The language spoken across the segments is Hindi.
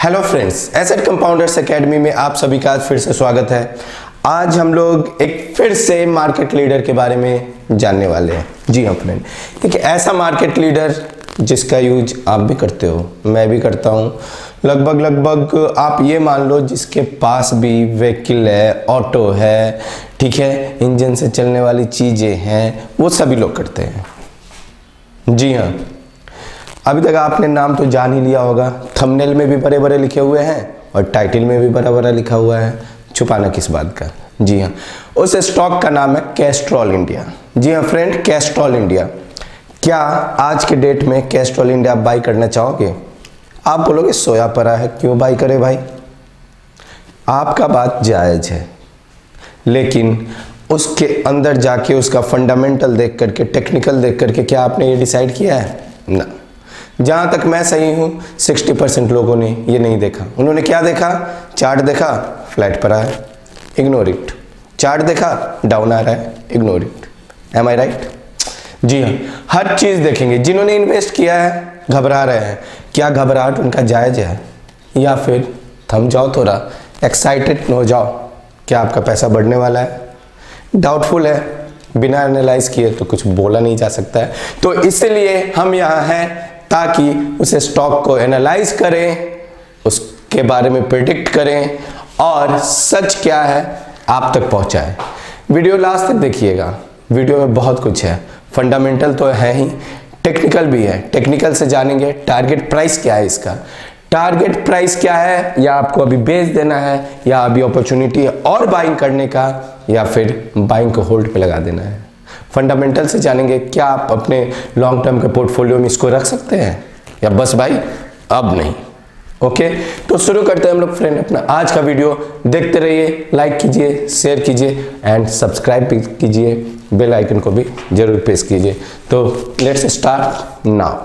Hello friends, asset compounders academy में आप सभी का फिर से स्वागत है। आज हम लोग एक फिर से मार्केट लीडर के बारे में जानने वाले हैं। जी हाँ फ्रेंड, एक ऐसा मार्केट लीडर जिसका यूज आप भी करते हो, मैं भी करता हूँ। लगभग आप ये मान लो जिसके पास भी व्हीकल है, ऑटो है, ठीक है, इंजन से चलने वाली चीज़ें हैं, वो सभी लोग करते हैं। जी हाँ, अभी तक आपने नाम तो जान ही लिया होगा। थंबनेल में भी बड़े बड़े लिखे हुए हैं और टाइटल में भी बड़ा बड़ा लिखा हुआ है, छुपाना किस बात का। जी हाँ, उस स्टॉक का नाम है कैस्ट्रॉल इंडिया। जी हाँ फ्रेंड, कैस्ट्रॉल इंडिया। क्या आज के डेट में कैस्ट्रॉल इंडिया आप बाई करना चाहोगे? आप बोलोगे सोया पड़ा है, क्यों बाई करे भाई? आपका बात जायज़ है, लेकिन उसके अंदर जाके उसका फंडामेंटल देख करके, टेक्निकल देख करके क्या आपने ये डिसाइड किया है? ना। जहाँ तक मैं सही हूँ 60% लोगों ने ये नहीं देखा। उन्होंने क्या देखा? चार्ट देखा, फ्लैट पड़ा है, इग्नोर इट। चार्ट देखा, डाउन आ रहा है, ignore it. Am I right? जी हाँ, हर चीज़ देखेंगे। जिन्होंने इन्वेस्ट किया है घबरा रहे हैं, क्या घबराहट उनका जायज़ है? या फिर थम जाओ, थोड़ा एक्साइटेड हो जाओ, क्या आपका पैसा बढ़ने वाला है? डाउटफुल है, बिना एनालाइज किए तो कुछ बोला नहीं जा सकता है। तो इसलिए हम यहाँ हैं ताकि उस स्टॉक को एनालाइज करें, उसके बारे में प्रिडिक्ट करें और सच क्या है आप तक पहुंचाएं। वीडियो लास्ट तक देखिएगा, वीडियो में बहुत कुछ है। फंडामेंटल तो है ही, टेक्निकल भी है। टेक्निकल से जानेंगे टारगेट प्राइस क्या है इसका, टारगेट प्राइस क्या है, या आपको अभी बेच देना है, या अभी अपॉर्चुनिटी है और बाइंग करने का, या फिर बाइंग को होल्ड पे लगा देना है। फंडामेंटल से जानेंगे क्या आप अपने लॉन्ग टर्म के पोर्टफोलियो में इसको रख सकते हैं, या बस भाई अब नहीं। ओके, तो शुरू करते हैं हम लोग फ्रेंड अपना आज का वीडियो। देखते रहिए, लाइक कीजिए, शेयर कीजिए एंड सब्सक्राइब भी कीजिए, बेल आइकन को भी जरूर प्रेस कीजिए। तो लेट्स स्टार्ट नाउ।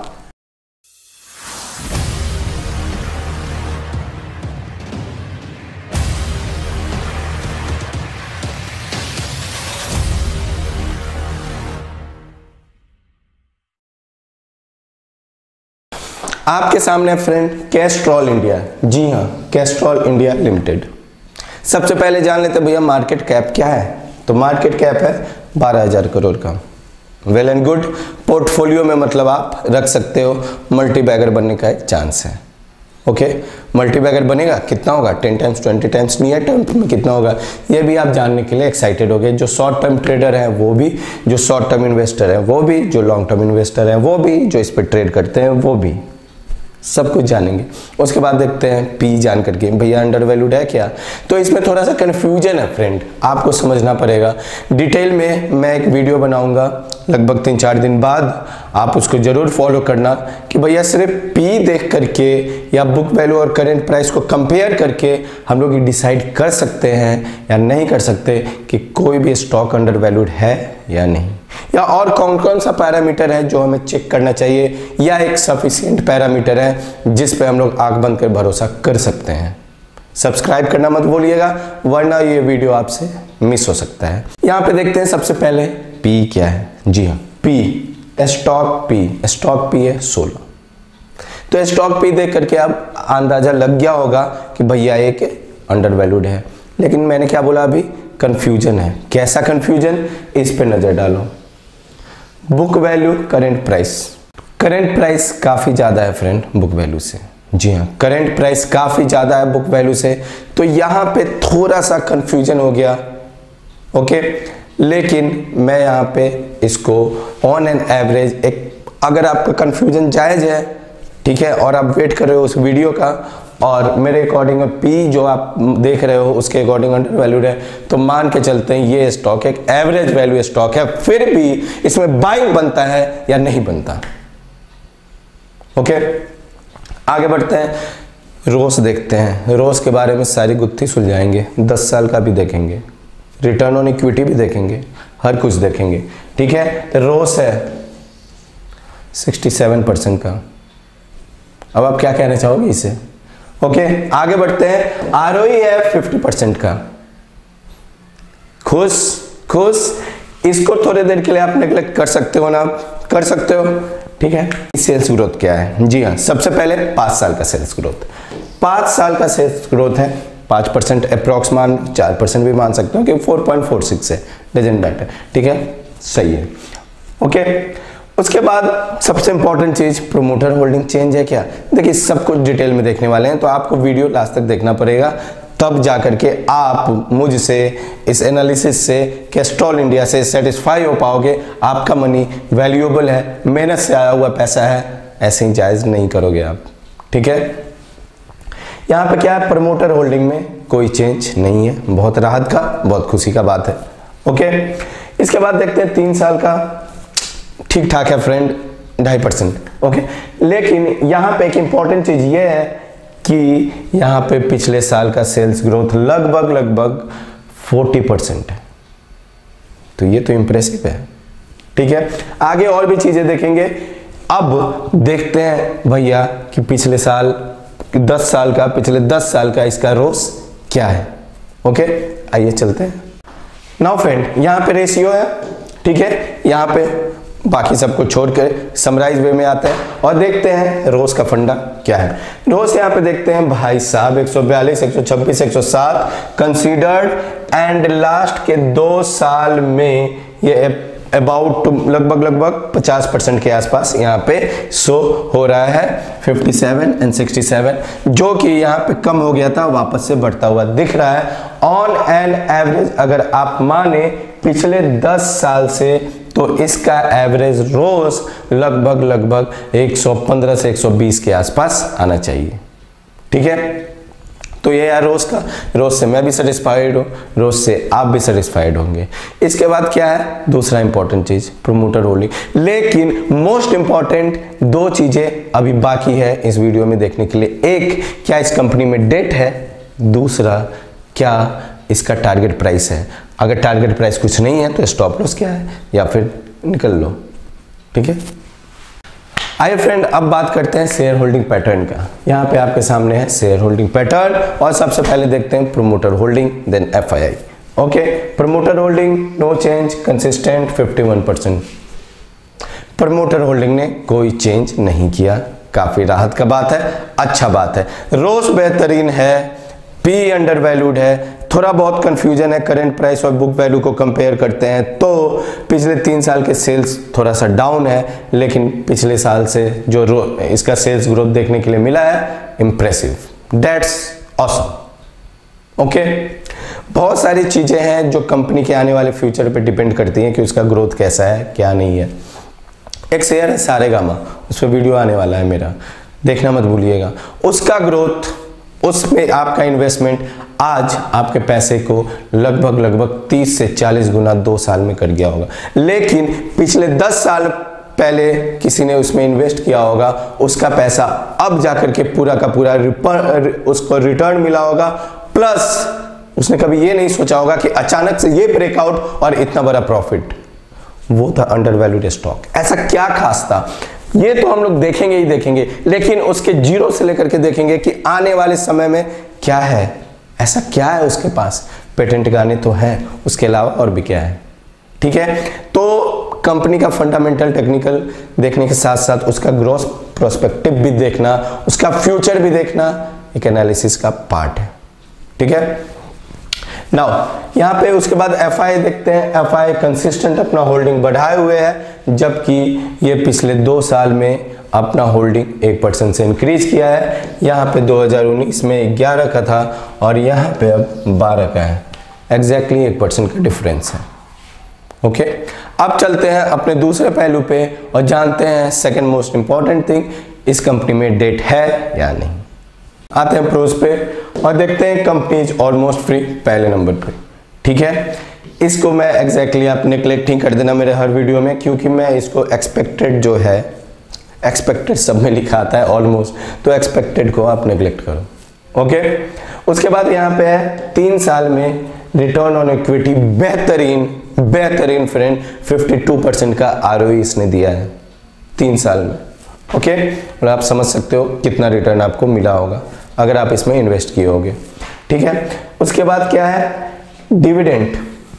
आपके सामने फ्रेंड कैस्ट्रॉल इंडिया। जी हाँ, कैस्ट्रॉल इंडिया लिमिटेड। सबसे पहले जान लेते भैया मार्केट कैप क्या है। तो मार्केट कैप है 12,000 करोड़ का। वेल एंड गुड, पोर्टफोलियो में मतलब आप रख सकते हो, मल्टी बैगर बनने का एक चांस है। ओके, मल्टी बैगर बनेगा, कितना होगा? 10 टाइम्स 20 टाइम्स। नियर टर्म में कितना होगा ये भी आप जानने के लिए एक्साइटेड हो गए। जो शॉर्ट टर्म ट्रेडर है वो भी, जो शॉर्ट टर्म इन्वेस्टर है वो भी, जो लॉन्ग टर्म इन्वेस्टर है वो भी, जो इस पर ट्रेड करते हैं वो भी, सब कुछ जानेंगे। उसके बाद देखते हैं पी जान करके भैया अंडर वैल्यूड है क्या। तो इसमें थोड़ा सा कन्फ्यूजन है फ्रेंड, आपको समझना पड़ेगा। डिटेल में मैं एक वीडियो बनाऊंगा लगभग 3-4 दिन बाद, आप उसको जरूर फॉलो करना कि भैया सिर्फ पी देख करके या बुक वैल्यू और करेंट प्राइस को कंपेयर करके हम लोग ये डिसाइड कर सकते हैं या नहीं कर सकते कि कोई भी स्टॉक अंडर वैल्यूड है या नहीं, या और कौन कौन सा पैरामीटर है जो हमें चेक करना चाहिए, या एक सफिशिएंट पैरामीटर है जिस पे हम लोग आंख बंद कर भरोसा कर सकते हैं। सब्सक्राइब करना मत भूलिएगा, वरना ये वीडियो आपसे मिस हो सकता है। यहाँ पे देखते हैं सबसे पहले पी क्या है। जी हाँ, पी स्टॉक पी है 16। तो स्टॉक पी देख करके अब अंदाजा लग गया होगा कि भैया एक अंडर वैल्यूड है। लेकिन मैंने क्या बोला अभी? कंफ्यूजन है। कैसा कंफ्यूजन? इस पे नजर डालो। बुक वैल्यू, करेंट प्राइस काफी ज्यादा है फ्रेंड बुक वैल्यू से। जी हाँ, करेंट प्राइस काफी ज्यादा है बुक वैल्यू से, तो यहाँ पे थोड़ा सा कंफ्यूजन हो गया। ओके, लेकिन मैं यहाँ पे इसको ऑन एन एवरेज एक, अगर आपका कंफ्यूजन जायज है, ठीक है, और आप वेट कर रहे हो उस वीडियो का और मेरे अकॉर्डिंग पी जो आप देख रहे हो उसके अकॉर्डिंग अंडर वैल्यूड है, तो मान के चलते हैं ये स्टॉक एक एवरेज वैल्यू स्टॉक है, फिर भी इसमें बाइंग बनता है या नहीं बनता। ओके, आगे बढ़ते हैं, रोस देखते हैं। रोस के बारे में सारी गुत्थी सुलझाएंगे, 10 साल का भी देखेंगे, रिटर्न ऑन इक्विटी भी देखेंगे, हर कुछ देखेंगे। ठीक है, तो रोस है 67% का। अब आप क्या कहना चाहोगे इसे? ओके, आगे बढ़ते हैं। आरओई है 50% का। खुश, इसको थोड़ी देर के लिए आप नेगलेक्ट कर सकते हो ना, कर सकते हो, ठीक है। सेल्स ग्रोथ क्या है? जी हाँ, सबसे पहले 5 साल का सेल्स ग्रोथ। 5 साल का सेल्स ग्रोथ है 5% अप्रॉक्स मान 4% भी मान सकते हो कि 4.46 है, डजेंट मैटर, ठीक है, सही है। ओके, उसके बाद सबसे इंपॉर्टेंट चीज प्रोमोटर होल्डिंग चेंज है क्या। देखिए सब कुछ डिटेल में देखने वाले हैं, तो आपको वीडियो लास्ट तक देखना पड़ेगा, तब जाकर के आप मुझसे इस एनालिसिस से कैस्ट्रॉल इंडिया से सेटिस्फाई हो पाओगे। आपका मनी वैल्यूएबल है, मेहनत से आया हुआ पैसा है, ऐसे ही जायज नहीं करोगे आप, ठीक है। यहाँ पे क्या है, प्रमोटर होल्डिंग में कोई चेंज नहीं है, बहुत राहत का, बहुत खुशी का बात है। ओके, इसके बाद देखते हैं 3 साल का, ठीक ठाक है फ्रेंड, 2.5%। ओके, लेकिन यहाँ पे एक इंपॉर्टेंट चीज ये है कि यहाँ पे पिछले साल का सेल्स ग्रोथ लगभग 40% है, तो ये तो इंप्रेसिव है, ठीक है। आगे और भी चीजें देखेंगे। अब देखते हैं भैया कि पिछले साल 10 साल का, पिछले 10 साल का इसका रोस क्या है। ओके, आइए चलते हैं। नाउ फ्रेंड, यहाँ पे रेशियो है, ठीक है, यहाँ पे बाकी सबको छोड़कर समराइज वे में आते हैं और देखते हैं रोज का फंडा क्या है। रोज यहाँ पे देखते हैं भाई साहब 142, 126, 107 कंसीडर्ड एंड लास्ट के 2 साल में ये अबाउट लगभग 50% के आसपास यहाँ पे शो हो रहा है, 57 एंड 67, जो कि यहाँ पे कम हो गया था, वापस से बढ़ता हुआ दिख रहा है। ऑन एन एवरेज अगर आप माने पिछले 10 साल से, तो इसका एवरेज रोज लगभग 115 से 120 के आसपास आना चाहिए, ठीक है। तो ये यार रोज से मैं भी सेटिस्फाइड हूँ, रोज से आप भी सेटिस्फाइड होंगे। इसके बाद क्या है, दूसरा इंपॉर्टेंट चीज प्रमोटर होल्डिंग, लेकिन मोस्ट इंपॉर्टेंट 2 चीजें अभी बाकी है इस वीडियो में देखने के लिए। एक, क्या इस कंपनी में डेट है, दूसरा क्या इसका टारगेट प्राइस है। अगर टारगेट प्राइस कुछ नहीं है तो स्टॉप लॉस क्या है, या फिर निकल लो, ठीक है। आइए फ्रेंड, अब बात करते हैं शेयर होल्डिंग पैटर्न का। यहाँ पे आपके सामने है शेयर होल्डिंग पैटर्न, और सबसे पहले देखते हैं promoter holding, then FII. Okay, promoter holding no change, consistent 51%। Promoter holding ने कोई चेंज नहीं किया, काफी राहत का बात है, अच्छा बात है। रोज बेहतरीन है, पी अंडर वैल्यूड है, थोड़ा बहुत कंफ्यूजन है, करंट प्राइस और बुक वैल्यू को कंपेयर करते हैं तो पिछले 3 साल के सेल्स थोड़ा सा डाउन है, लेकिन पिछले साल से जो इसका सेल्स ग्रोथ देखने के लिए मिला है, इंप्रेसिव, दैट्स ऑसम। ओके, बहुत सारी चीजें हैं जो कंपनी के आने वाले फ्यूचर पे डिपेंड करती हैं कि उसका ग्रोथ कैसा है, क्या नहीं है। एक शेयर है सारेगामा, उस पर वीडियो आने वाला है मेरा, देखना मत भूलिएगा। उसका ग्रोथ, उसमें आपका इन्वेस्टमेंट आज आपके पैसे को लगभग 30 से 40 गुना 2 साल में कर गया होगा, लेकिन पिछले 10 साल पहले किसी ने उसमें इन्वेस्ट किया होगा, उसका पैसा अब जाकर के पूरा का पूरा उसको रिटर्न मिला होगा, प्लस उसने कभी ये नहीं सोचा होगा कि अचानक से ये ब्रेकआउट और इतना बड़ा प्रॉफिट। वो था अंडर वैल्यूड स्टॉक। ऐसा क्या खास था, ये तो हम लोग देखेंगे ही देखेंगे, लेकिन उसके जीरो से लेकर के देखेंगे कि आने वाले समय में क्या है, ऐसा क्या है उसके पास। पेटेंट गाने तो हैं, उसके अलावा और भी क्या है, ठीक है। तो कंपनी का फंडामेंटल टेक्निकल देखने के साथ साथ उसका ग्रोथ प्रोस्पेक्टिव भी देखना, उसका फ्यूचर भी देखना एक एनालिसिस का पार्ट है, ठीक है। नाउ यहाँ पे उसके बाद एफआई देखते हैं। एफआई कंसिस्टेंट अपना होल्डिंग बढ़ाए हुए है, जबकि ये पिछले 2 साल में अपना होल्डिंग 1% से इंक्रीज किया है। यहाँ पे 2019 में 11 का था और यहाँ पे अब 12 का है, एग्जैक्टली 1% का डिफरेंस है। ओके, अब चलते हैं अपने दूसरे पहलू पे और जानते हैं सेकेंड मोस्ट इंपॉर्टेंट थिंग, इस कंपनी में डेट है या नहीं। आते हैं प्रोज पे और देखते हैं कंपनी इज ऑलमोस्ट फ्री पहले नंबर पे, ठीक है। इसको मैं एग्जैक्टली आप नेग्लेक्ट ही कर देना मेरे हर वीडियो में, क्योंकि मैं इसको एक्सपेक्टेड जो है, एक्सपेक्टेड सब में लिखा आता है ऑलमोस्ट, तो एक्सपेक्टेड को आप नेग्लेक्ट करो। ओके, उसके बाद यहाँ पे है 3 साल में रिटर्न ऑन इक्विटी बेहतरीन फ्रेंड 52% का आरओई इसने दिया है 3 साल में। ओके, और आप समझ सकते हो कितना रिटर्न आपको मिला होगा अगर आप इसमें इन्वेस्ट किए होगे, ठीक है। उसके बाद क्या है, डिविडेंड,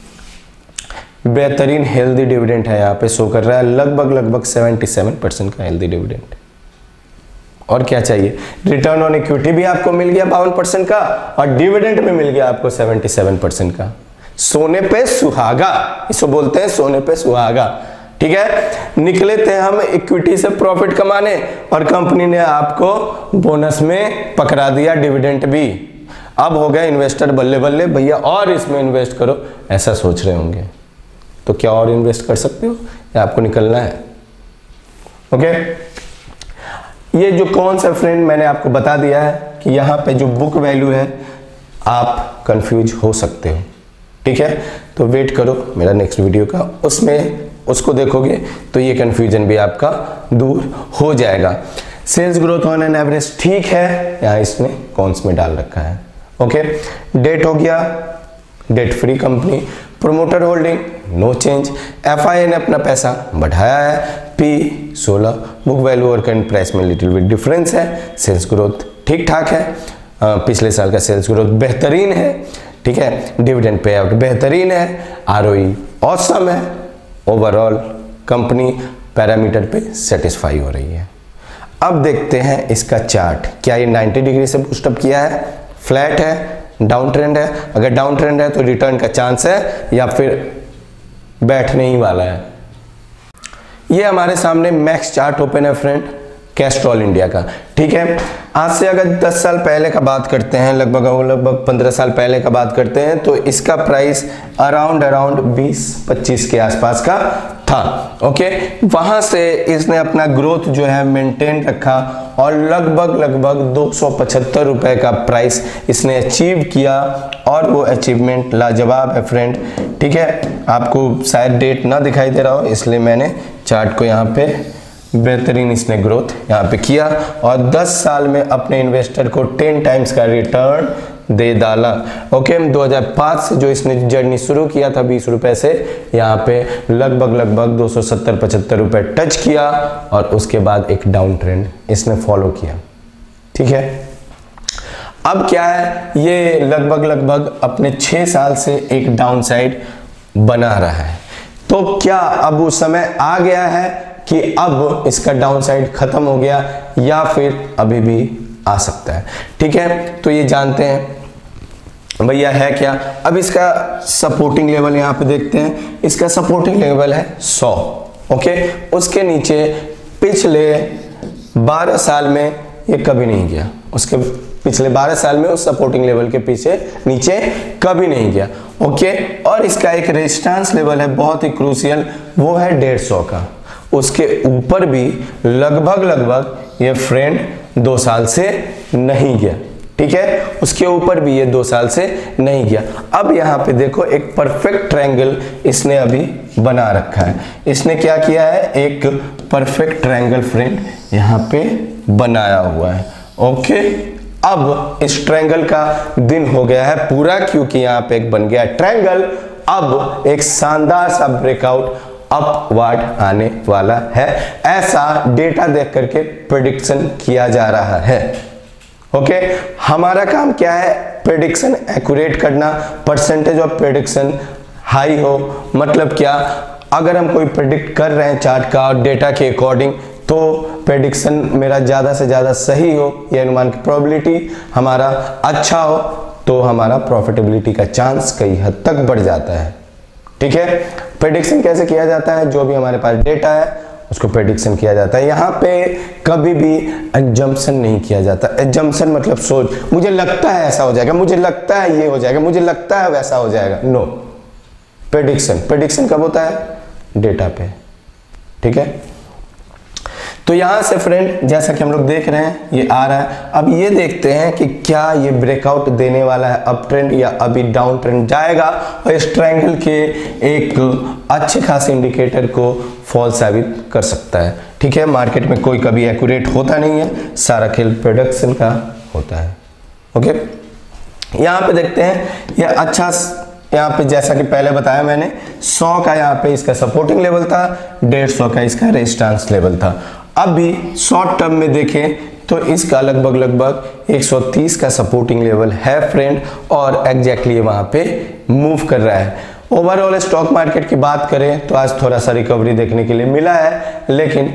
बेहतरीन हेल्दी डिविडेंड है, यहाँ पे शो कर रहा है लगभग 77% का हेल्दी डिविडेंड, और क्या चाहिए, रिटर्न ऑन इक्विटी भी आपको मिल गया 52% का, और डिविडेंड में मिल गया आपको 77% का। सोने पे सुहागा, इसको बोलते हैं सोने पे सुहागा। ठीक है, निकले थे हम इक्विटी से प्रॉफिट कमाने और कंपनी ने आपको बोनस में पकड़ा दिया डिविडेंड भी। अब हो गए इन्वेस्टर बल्ले बल्ले, भैया और इसमें इन्वेस्ट करो, ऐसा सोच रहे होंगे। तो क्या और इन्वेस्ट कर सकते हो या आपको निकलना है? ओके, ये जो कौन सा फ्रेंड मैंने आपको बता दिया है कि यहाँ पे जो बुक वैल्यू है आप कंफ्यूज हो सकते हो। ठीक है, तो वेट करो मेरा नेक्स्ट वीडियो का, उसमें उसको देखोगे तो ये कंफ्यूजन भी आपका दूर हो जाएगा। Sales growth on an average ठीक है, यहाँ इसने कौन्स में डाल रखा है। ओके, डेट हो गया, debt free company. Promoter holding no change. FII ने अपना पैसा बढ़ाया है। P 16, बुक वैल्यू और करंट प्राइस में लिटिल बिट डिफरेंस है। सेल्स ग्रोथ ठीक ठाक है, पिछले साल का सेल्स ग्रोथ बेहतरीन है। ठीक है, डिविडेंड पे आउट बेहतरीन है, ROE ऑसम है। ओवरऑल कंपनी पैरामीटर पे सेटिस्फाई हो रही है। अब देखते हैं इसका चार्ट, क्या ये 90 डिग्री से बूस्टअप किया है, फ्लैट है, डाउन ट्रेंड है? अगर डाउन ट्रेंड है तो रिटर्न का चांस है या फिर बैठने ही वाला है। ये हमारे सामने मैक्स चार्ट ओपन है फ्रेंड, कैस्ट्रॉल इंडिया का। ठीक है, आज से अगर 10 साल पहले का बात करते हैं, लगभग 15 साल पहले का बात करते हैं, तो इसका प्राइस अराउंड 20-25 के आसपास का था। ओके, वहां से इसने अपना ग्रोथ जो है मेंटेन रखा और लगभग 275 रुपए का प्राइस इसने अचीव किया, और वो अचीवमेंट लाजवाब है फ्रेंड। ठीक है, आपको शायद डेट ना दिखाई दे रहा हो इसलिए मैंने चार्ट को यहाँ पे, बेहतरीन इसने ग्रोथ यहाँ पे किया और 10 साल में अपने इन्वेस्टर को 10 टाइम्स का रिटर्न दे डाला। ओके, 2005 से जो इसने जर्नी शुरू किया था 20 रुपए से, यहाँ पे लगभग 270-75 रुपए टच किया और उसके बाद एक डाउन ट्रेंड इसने फॉलो किया। ठीक है, अब क्या है, ये लगभग अपने 6 साल से एक डाउन साइड बना रहा है। तो क्या अब वो समय आ गया है कि अब इसका डाउन साइड खत्म हो गया या फिर अभी भी आ सकता है? ठीक है, तो ये जानते हैं भैया है क्या। अब इसका सपोर्टिंग लेवल यहाँ पे देखते हैं, इसका सपोर्टिंग लेवल है 100। ओके, उसके नीचे पिछले 12 साल में ये कभी नहीं गया, उसके पिछले 12 साल में उस सपोर्टिंग लेवल के पीछे नीचे कभी नहीं गया। ओके, और इसका एक रेजिस्टेंस लेवल है बहुत ही क्रूशियल, वो है 150 का। उसके ऊपर भी लगभग ये फ्रेंड 2 साल से नहीं गया। ठीक है, उसके ऊपर भी ये 2 साल से नहीं गया। अब यहाँ पे देखो एक परफेक्ट ट्रायंगल इसने अभी बना रखा है। इसने क्या किया है, एक परफेक्ट ट्रायंगल फ्रेंड यहाँ पे बनाया हुआ है। ओके, अब इस ट्रायंगल का दिन हो गया है पूरा, क्योंकि यहाँ पे एक बन गया ट्रायंगल। अब एक शानदार सा ब्रेकआउट अपवर्ड आने वाला है, ऐसा डेटा देख करके प्रेडिक्शन किया जा रहा है। ओके, हमारा काम क्या है, प्रेडिक्शन एक्यूरेट करना, परसेंटेज ऑफ प्रेडिक्शन हाई हो। मतलब क्या, अगर हम कोई प्रेडिक्ट कर रहे हैं चार्ट का और डेटा के अकॉर्डिंग, तो प्रेडिक्शन मेरा ज़्यादा से ज़्यादा सही हो, ये अनुमान की प्रोबेबिलिटी हमारा अच्छा हो, तो हमारा प्रॉफिटेबिलिटी का चांस कई हद तक बढ़ जाता है। ठीक है, प्रेडिक्शन कैसे किया जाता है, जो भी हमारे पास डेटा है उसको प्रेडिक्शन किया जाता है। यहाँ पे कभी भी एजम्पशन नहीं किया जाता। एजम्पशन मतलब सोच, मुझे लगता है ऐसा हो जाएगा, मुझे लगता है ये हो जाएगा, मुझे लगता है वैसा हो जाएगा। नो, प्रेडिक्शन कब होता है, डेटा पे। ठीक है, तो यहां से फ्रेंड जैसा कि हम लोग देख रहे हैं ये आ रहा है। अब ये देखते हैं कि क्या ये ब्रेकआउट देने वाला है अप ट्रेंड या अभी डाउन ट्रेंड जाएगा, और इस ट्रायंगल के एक अच्छे खासे इंडिकेटर को फॉल साबित कर सकता है। ठीक है, मार्केट में कोई कभी एक्यूरेट होता नहीं है, सारा खेल प्रोडक्शन का होता है। ओके, यहाँ पे देखते हैं ये अच्छा, यहाँ पे जैसा कि पहले बताया मैंने 100 का यहाँ पे इसका सपोर्टिंग लेवल था, 150 का इसका रेजिस्टेंस लेवल था। अभी शॉर्ट टर्म में देखें तो इसका लगभग 130 का सपोर्टिंग लेवल है फ्रेंड, और एग्जैक्टली वहां पे मूव कर रहा है। ओवरऑल स्टॉक मार्केट की बात करें तो आज थोड़ा सा रिकवरी देखने के लिए मिला है, लेकिन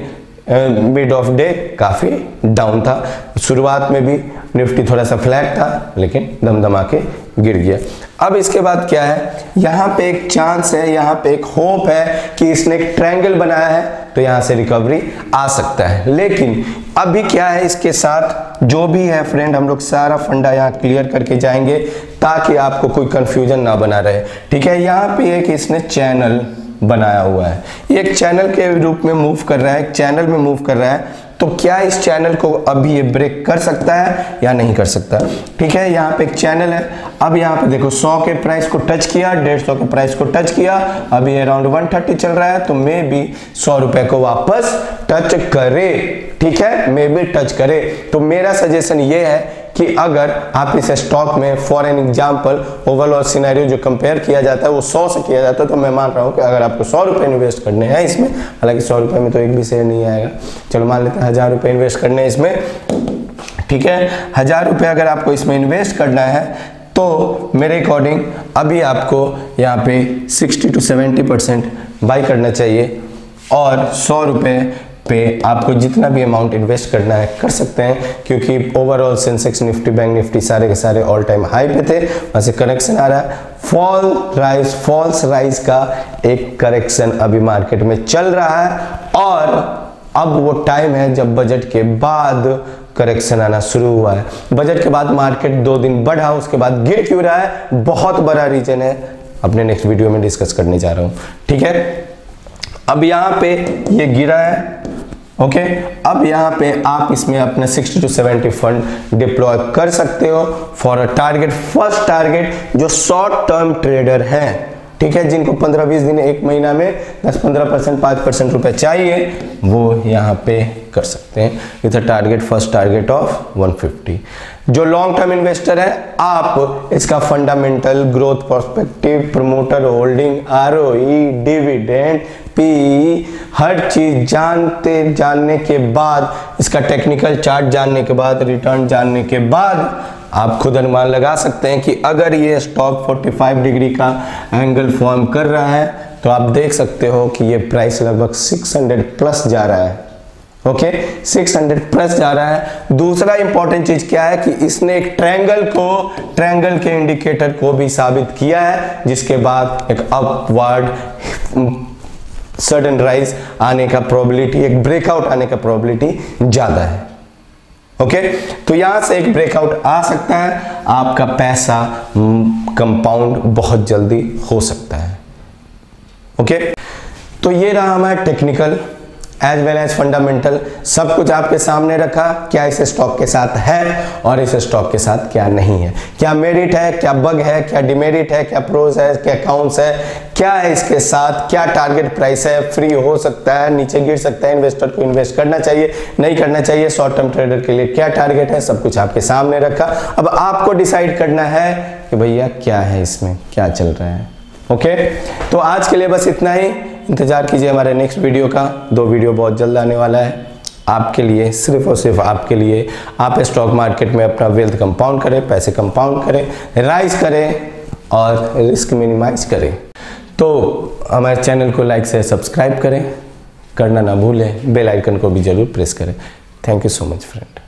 मिड ऑफ डे काफ़ी डाउन था, शुरुआत में भी निफ्टी थोड़ा सा फ्लैट था लेकिन दमदमा के गिर गया। अब इसके बाद क्या है, यहाँ पे एक चांस है, यहाँ पे एक होप है कि इसने एक ट्रायंगल बनाया है तो यहाँ से रिकवरी आ सकता है। लेकिन अभी क्या है, इसके साथ जो भी है फ्रेंड, हम लोग सारा फंडा यहाँ क्लियर करके जाएंगे ताकि आपको कोई कंफ्यूजन ना बना रहे। ठीक है, यहाँ पे एक इसने चैनल बनाया हुआ है, एक चैनल के रूप में मूव कर रहा है, एक चैनल में मूव कर रहा है। तो क्या इस चैनल को अभी ये ब्रेक कर सकता है या नहीं कर सकता? ठीक है, यहाँ पे एक चैनल है। अब यहाँ पे देखो 100 के प्राइस को टच किया, 150 के प्राइस को टच किया, अभी अराउंड 130 चल रहा है, तो मे भी 100 रुपए को वापस टच करे। ठीक है, मे भी टच करे। तो मेरा सजेशन ये है कि अगर आप इस स्टॉक में for an example overall scenario जो कंपेयर किया जाता है वो 100 से किया जाता है, तो मैं मान रहा हूँ कि अगर आपको 100 रुपये इन्वेस्ट करने हैं इसमें, हालांकि 100 रुपये में तो एक भी शेयर नहीं आएगा, चलो मान लेते हैं 1000 रुपये इन्वेस्ट करने हैं इसमें। ठीक है, 1000 रुपये अगर आपको इसमें इन्वेस्ट करना है तो मेरे अकॉर्डिंग अभी आपको यहाँ पे 60 to 70% बाई करना चाहिए और 100 रुपये पे आपको जितना भी अमाउंट इन्वेस्ट करना है कर सकते हैं, क्योंकि overall Sensex, Nifty, bank Nifty सारे के सारे ऑल टाइम हाई पे थे, वहाँ से करेक्शन आ रहा है। फॉल्स राइज का एक करेक्शन अभी मार्केट में चल रहा है और अब वो टाइम है जब बजट के बाद करेक्शन आना शुरू हुआ है। बजट के बाद मार्केट 2 दिन बढ़ा, उसके बाद गिर क्यों रहा है, बहुत बड़ा रीजन है, अपने नेक्स्ट वीडियो में डिस्कस करने जा रहा हूँ। ठीक है, अब यहाँ पे ये गिरा है। ओके, अब यहाँ पे आप इसमें अपना 60 to 70 फंड डिप्लॉय कर सकते हो for a target. First target जो शॉर्ट टर्म ट्रेडर हैं, ठीक है, जिनको 15-20 दिन, 1 महीना में 10-15%, 5% रुपए चाहिए, वो यहाँ पे कर सकते हैं with a target, first target of 150। जो लॉन्ग टर्म इन्वेस्टर है, आप इसका fundamental, growth perspective, promoter holding, ROE, dividend, PE, हर चीज जानने के बाद, इसका टेक्निकल चार्ट जानने के बाद, रिटर्न जानने के बाद आप खुद अनुमान लगा सकते हैं कि अगर ये स्टॉक 45 डिग्री का एंगल फॉर्म कर रहा है तो आप देख सकते हो कि ये प्राइस लगभग 600 प्लस जा रहा है। ओके, 600 प्लस जा रहा है। दूसरा इंपॉर्टेंट चीज क्या है कि इसने एक ट्रायंगल के इंडिकेटर को भी साबित किया है, जिसके बाद एक अपवर्ड सडन राइज आने का प्रोबेबिलिटी, एक ब्रेकआउट आने का प्रोबेबिलिटी ज्यादा है। ओके, तो यहां से एक ब्रेकआउट आ सकता है, आपका पैसा कंपाउंड बहुत जल्दी हो सकता है। ओके, तो ये रहा हमारा technical as well as fundamental, सब कुछ आपके सामने रखा, क्या इस स्टॉक के साथ है और इस स्टॉक के साथ क्या नहीं है, क्या मेरिट है, क्या बग है, क्या डिमेरिट है, क्या प्रोज है, क्या काउंट्स है, क्या है इसके साथ, क्या टारगेट प्राइस है, फ्री हो सकता है, नीचे गिर सकता है, इन्वेस्टर को इन्वेस्ट करना चाहिए, नहीं करना चाहिए, शॉर्ट टर्म ट्रेडर के लिए क्या टारगेट है, सब कुछ आपके सामने रखा। अब आपको डिसाइड करना है कि भैया क्या है, इसमें क्या चल रहा है। ओके, तो आज के लिए बस इतना ही, इंतजार कीजिए हमारे नेक्स्ट वीडियो का। 2 वीडियो बहुत जल्द आने वाला है आपके लिए, सिर्फ और सिर्फ आपके लिए। आप स्टॉक मार्केट में अपना वेल्थ कंपाउंड करें, पैसे कंपाउंड करें, राइज करें और रिस्क मिनिमाइज करें। तो हमारे चैनल को लाइक से सब्सक्राइब करें, करना ना भूलें, बेल आइकन को भी जरूर प्रेस करें। Thank you so much friend.